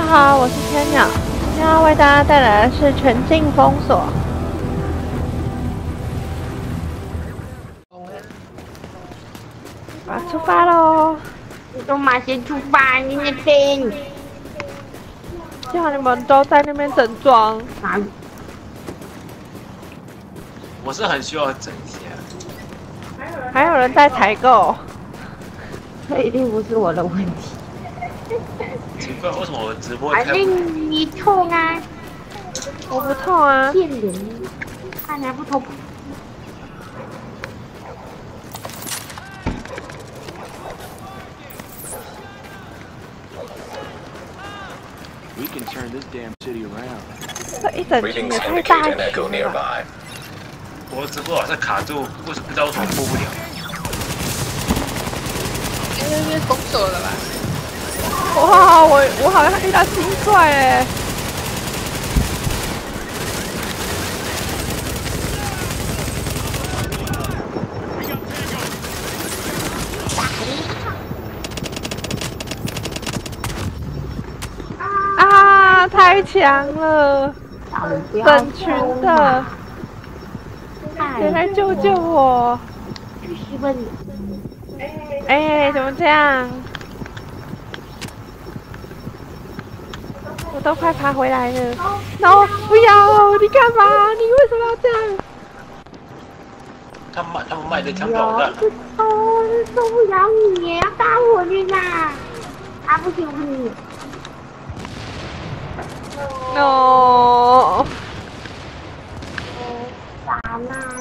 好，我是千鸟，今天要为大家带来的是全境封锁。啊，出发喽！ 你都马先出发，你那边。 叫你们都在那边整装。 我是很需要整些。 还有人在采购。 这一定不是我的问题。 奇怪，为什么我直播反正你痛啊！ 我不痛啊。 骗人！看还不痛。 We can turn this damn city around. 这一整群也太大群了吧！ 我直播好像卡住，不知道为什么播不了。 因为封锁了吧？ 哇，我好像遇到新怪哎！啊，太强了！整群的，谁来救救我？ 就是问你， 哎，怎么这样？我都快爬回来了。No， 不要！你干嘛？你为什么要这样？ 他们卖的枪导弹。 受不了你，要打我去啦！打不行你。 No。 咋啦？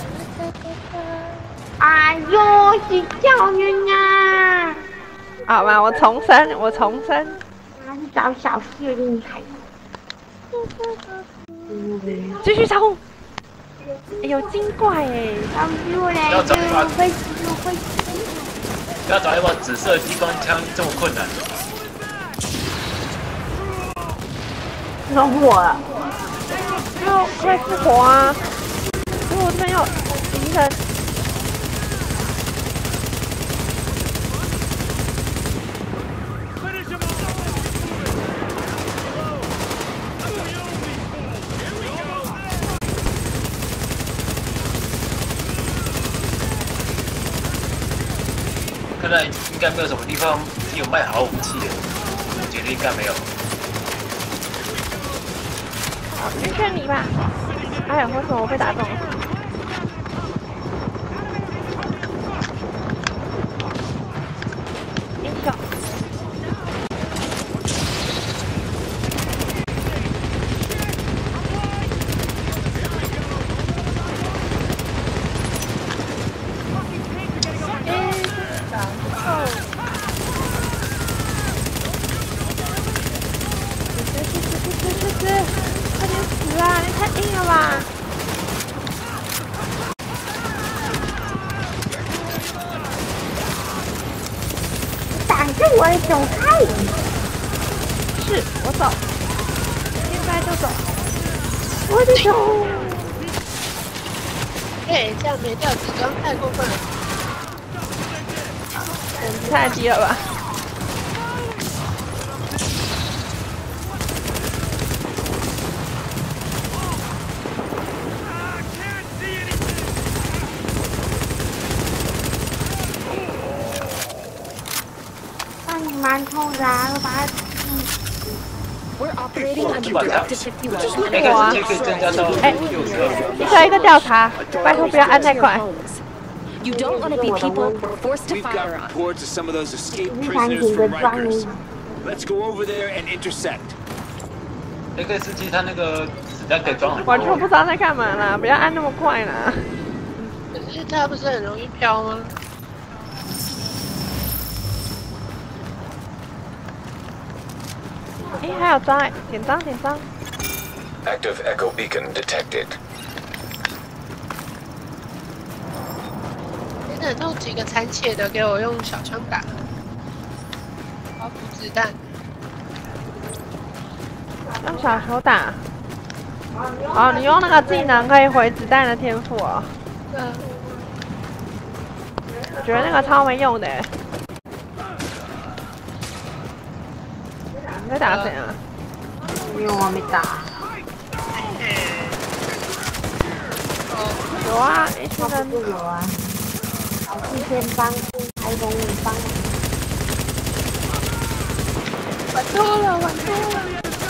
哎呦，是叫人啊！ 好吧，我重生。 还是找小谢厉害。 继续冲！有精怪哎！ 要找一把要找一把紫色激光枪这么困难？ 弄我了！ 就快复活啊！因为我这边有敌人。 看来应该没有什么地方有卖好武器的，我觉得应该没有。 好，先劝你吧。哎呀，为什么我被打中了？英雄。快点死啊！你太硬了吧！ 挡住我的走开！ 是我走，现在就走。 我的手！ 哎，这样没掉紫装太过分了。 太低了吧！ 蛮痛的啊，我把它。 We're operating under Directive 51. 应该是可以增加到一个调查，拜托不要按太快。 You don't want to be people we're forced to We've got fire on. reports of some of those escaped prisoners from Rikers. Let's go over there and intersect. 那个司机他那个子弹可以装很多。 完全不知道在干嘛啦，不要按那么快啦。 可是它不是很容易飘吗？ 哎，还有装哎，点装。 Active echo beacon detected. 真的弄几个残血的给我用小枪打，我要补子弹。 用小球打。哦，你用那个技能可以回子弹的天赋哦。我觉得那个超没用的。 在打谁啊？ 没有啊，没打。 有啊，一群人就有啊。4天帮台风帮。 玩多了，玩多了。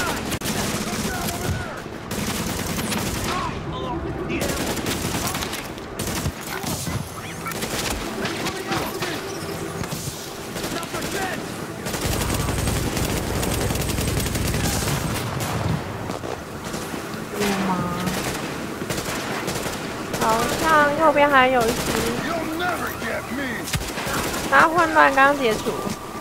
好像右边还有一只，它混乱刚解除。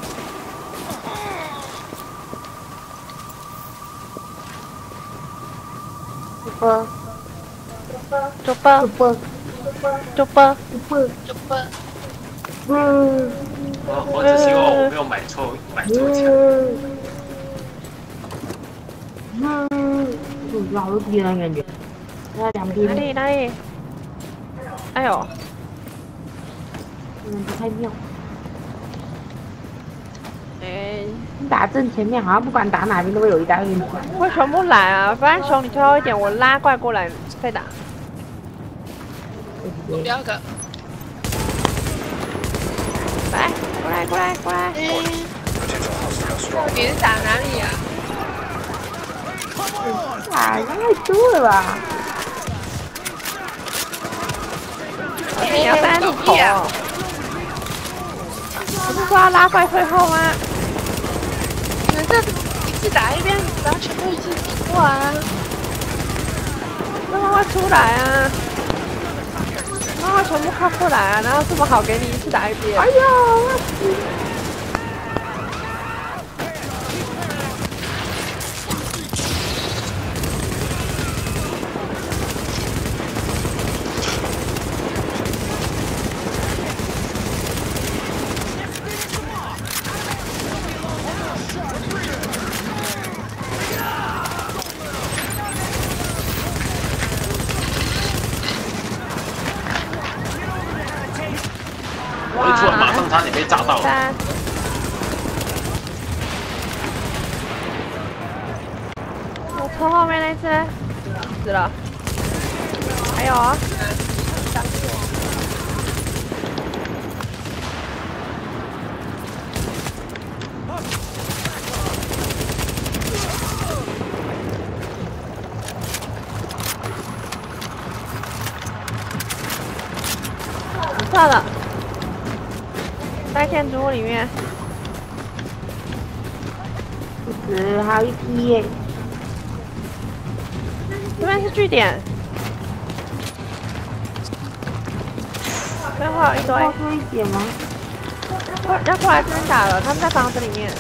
我只希望我没有买错枪。 好多敌人感觉。两边。 哪里？哎呦， 不太妙。你打正前面，好像不管打哪边都会有一大堆人。 会全部来啊！不然熊你最后一点，我拉怪过来再打。 第二个。 来，过来。 你是打哪里呀？ 太多了吧？ 你要站在路口哦。不是说要拉怪退后吗？ 你们这一次打一遍，然后全部一次比过啊！ 让他出来啊！让他全部靠过来啊！然后这么好给你一次打一遍。哎呦！ 我一出来，马上差点被炸到了。 我车后面那只死了，还有啊。算了。在建筑物里面， 不止还有一批耶。 这边是据点，最后一堆。 多一点吗？ 要过来这边打了，他们在房子里面。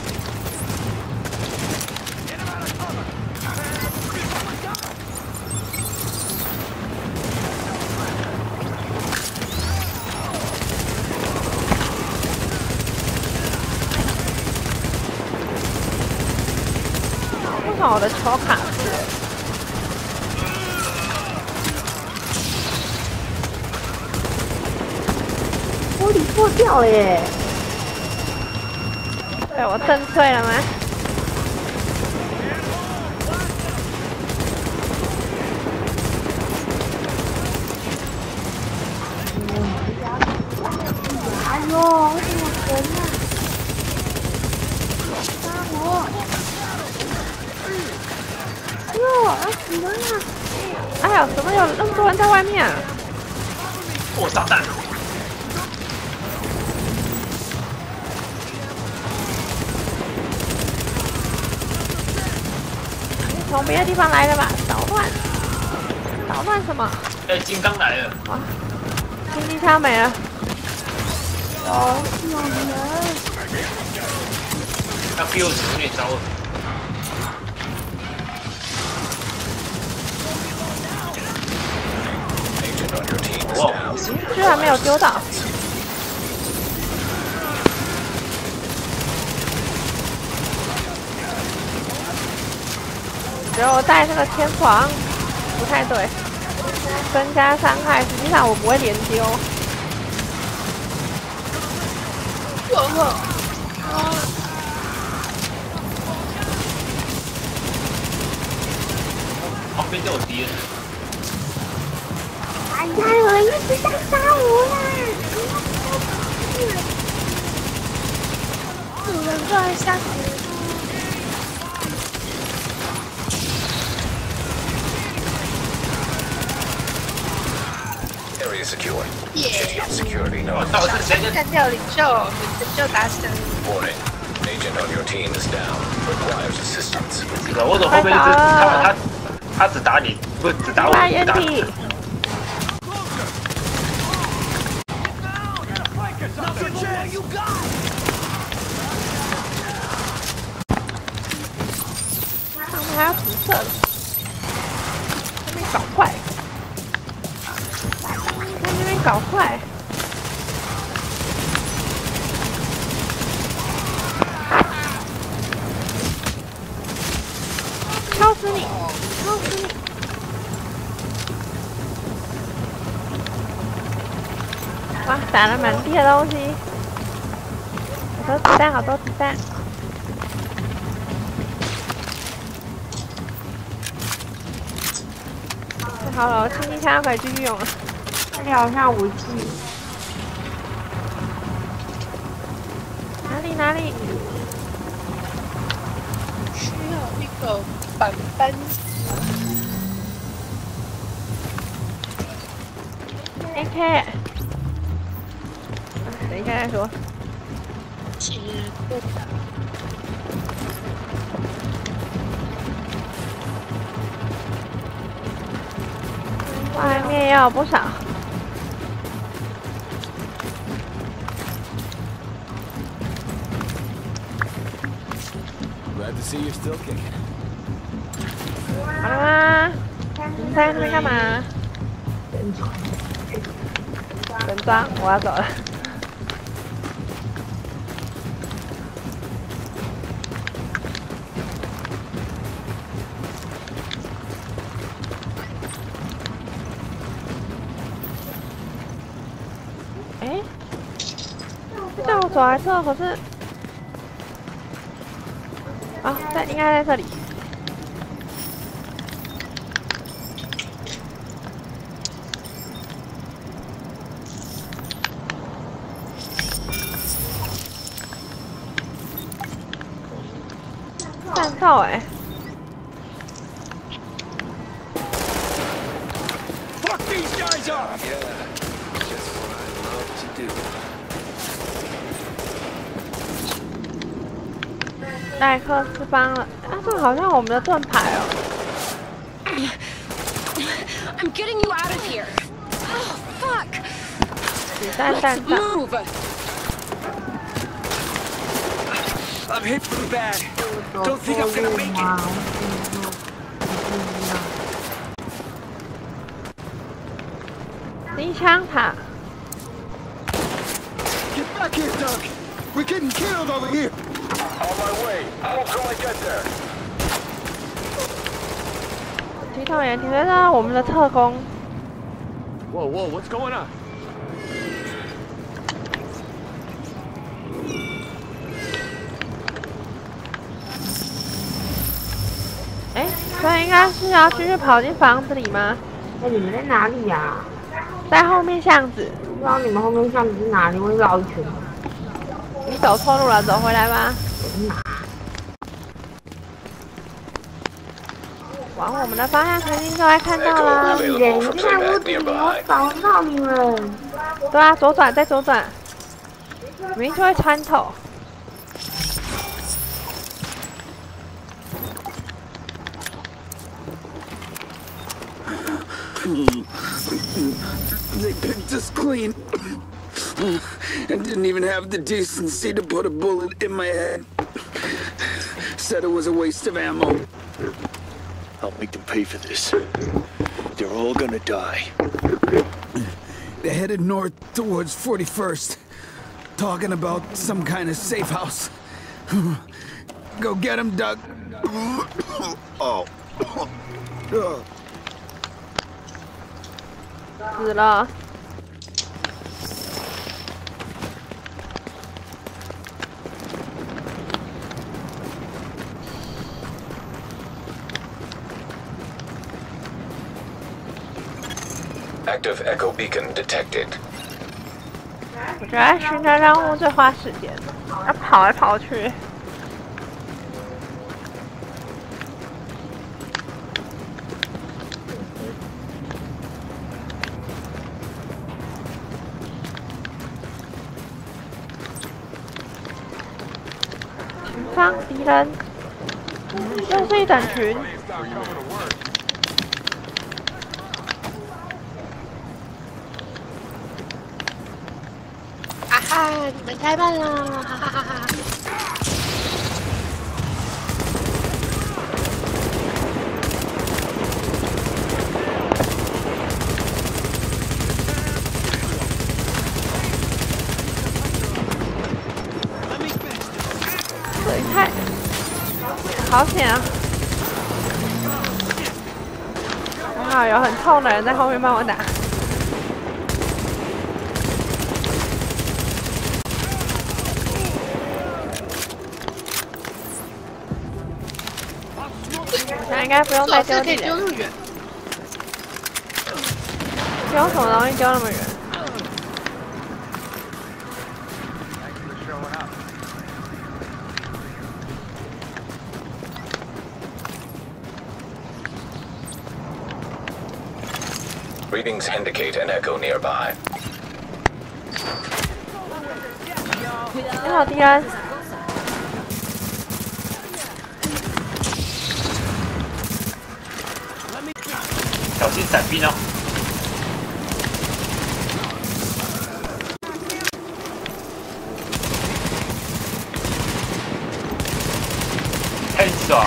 我的球卡住了， 玻璃破掉了耶！ 对我震碎了吗？ 哎呦，我怎么神啊！杀我！要死人了！ 哎呀，怎么有那么多人在外面啊？ 炸弹！ 你从别的地方来的吧？捣乱什么？ 哎，金刚来了！ 啊，经济枪没了。 有人！ 要给我出点招了。哇， 居然没有丢到。只有带那个天床不太对，增加伤害，实际上我不会连丢。 边就有敌人。 哎呀，有人一直在杀我啦！ 有人过来杀我。 Area secure. 耶！ Security 我 notice. 操，是谁的？ 干掉领袖，成就达成。 Warning. Agent on your team is down. Requires assistance. 这个我从后面一直他只打你，不是只打我， 来只打掩体。 他们还要辐射的，那边搞怪，在那边搞怪。敲死你！敲死你！哇，打了满地的东西，好多子弹，好多子弹。 好了，我轻轻枪可以继续用了。 这里好像武器。 哪里哪里？ 需要一个板板。 AK。等一下再说。 其实不打。 外面也有不少。 Glad to see you're still kicking. 好了吗？你们在那边干嘛？整装，我要走了。哎，叫我走来这，可是，啊，应该在这里。弹套哎。 Fuck these guys up! Yeah. Just what I love to do. 奈克斯邦了，啊，这好像我们的盾牌哦。 I'm getting you out of here. Oh, fuck. 子弹弹上。 Move. I'm hit pretty bad. Don't think I'm gonna make it. 机枪塔。 Get back here, Doug. We're getting killed over here. On my way. How till I get there? 提头员，你觉得我们的特工？ Whoa, whoa, what's going on? 哎，所以应该是要继续跑进房子里吗？ 哎，你们在哪里呀？ 在后面巷子。 不知道你们后面巷子是哪里？我绕一圈。 你走错路了，走回来吧。往我们的方向前进就会看到啦。 人就在屋子里，我找不到你们。 对啊，左转再左转，明明就会穿透。 They picked us clean and didn't even have the decency to put a bullet in my head. Said it was a waste of ammo. I'll make them pay for this. They're all gonna die. They headed north towards 41st, talking about some kind of safe house. Go get him, Doug. Oh. 死了。 Active echo beacon detected. 我觉得寻找任务最花时间，要跑来跑去。前方敌人，又是一整群。 啊！你们太慢了，哈哈哈哈！ 这一太好险啊！还好有很痛的人在后面帮我打。 那应该不用再丢地了。丢什么东西丢那么远？ Readings indicate an echo nearby. 你好，敌人。 小心闪避哦！太爽！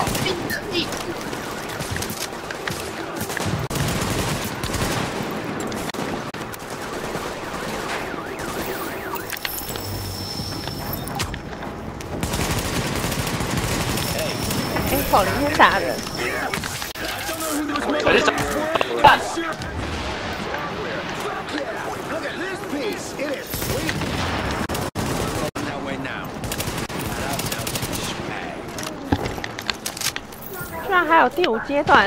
哎，跑里面打人。 小心闪！ 居然还有第5阶段！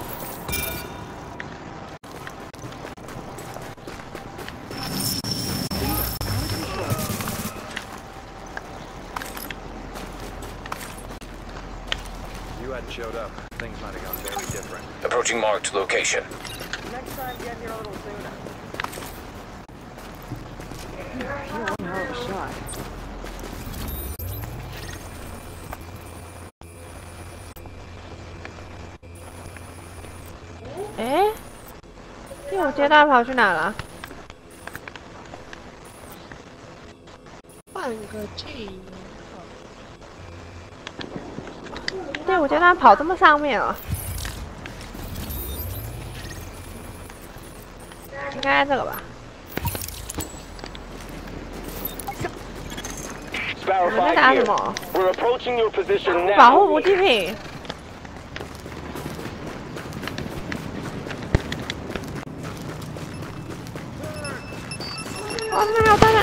Approaching marked location. Eh? 第5阶段跑去哪了？ 换个技能。 第5阶段跑这么上面哦？应该这个吧？你们在打什么？保护补给品。 哦，这边有蛋蛋。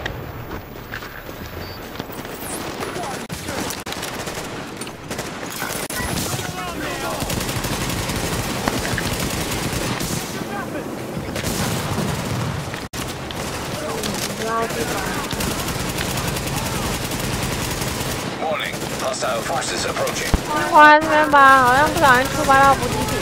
Warning, hostile forces approaching. 过来这边吧，好像不小心触发到补给品。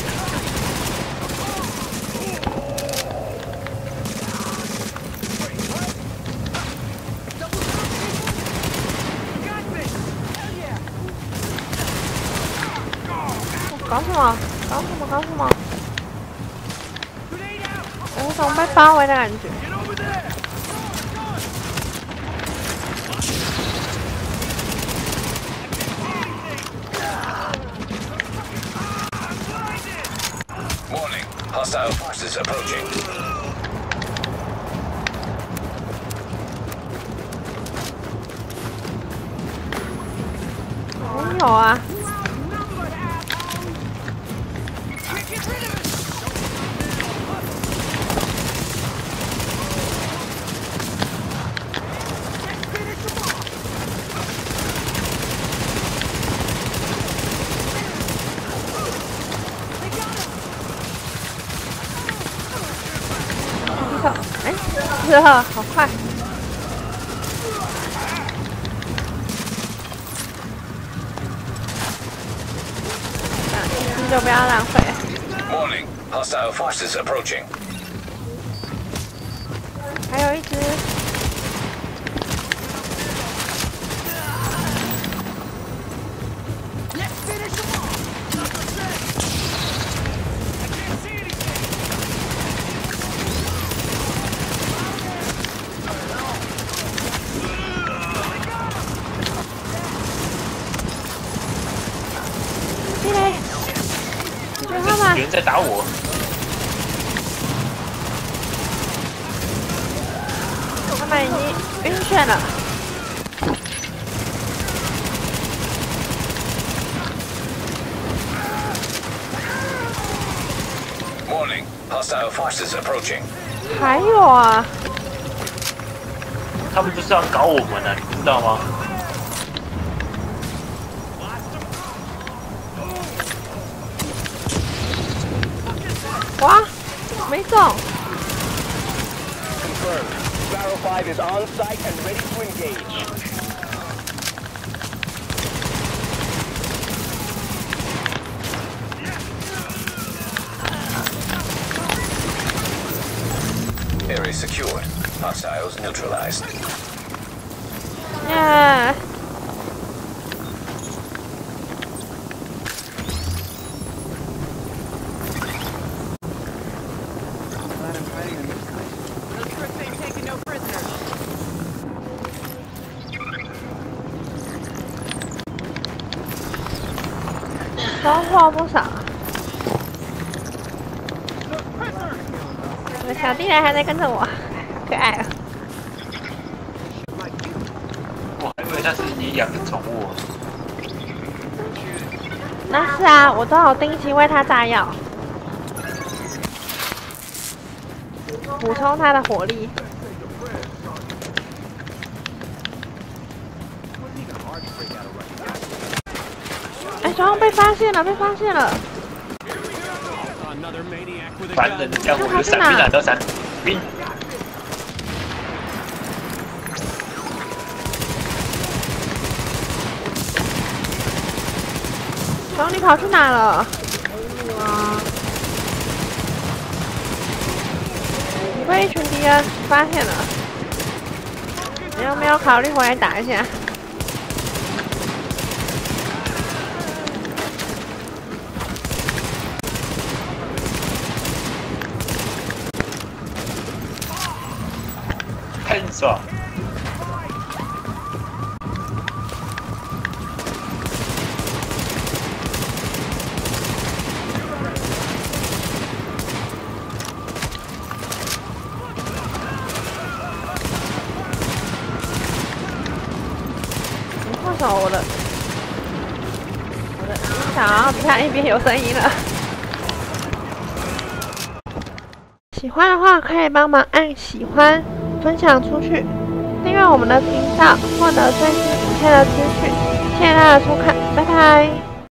搞什么？搞什么？搞什么？有种被包围的感觉。 Warning, hostile forces approaching. 没有啊。 Warning, 死了，好快！你就不要浪费。 Warning, hostile forces approaching. 还有一只。 有人在打我。 他们已经晕眩了。 Warning, hostile forces approaching. 还有啊， 他们就是要搞我们啊，你知道吗？ 哇，没中。 Confirmed. Sparrow 5 is on site and ready to engage. Area secured. Hostiles neutralized. Yeah.收获不少。我的小弟人还在跟着我，可爱啊！ 我还以为那是你养的宠物。 那是啊，我都有定期喂它炸药，补充它的活力。哎，小红被发现了，被发现了！ 烦人的家伙，有闪避哪都闪，晕。 小红，你跑去哪了？哇！你被一群敌人发现了，你有没有考虑回来打一下？ 很爽。 为什么我的音响好像一边有声音了？喜欢的话可以帮忙按喜欢。分享出去，订阅我们的频道，获得最新影片的资讯。谢谢大家的收看，拜拜。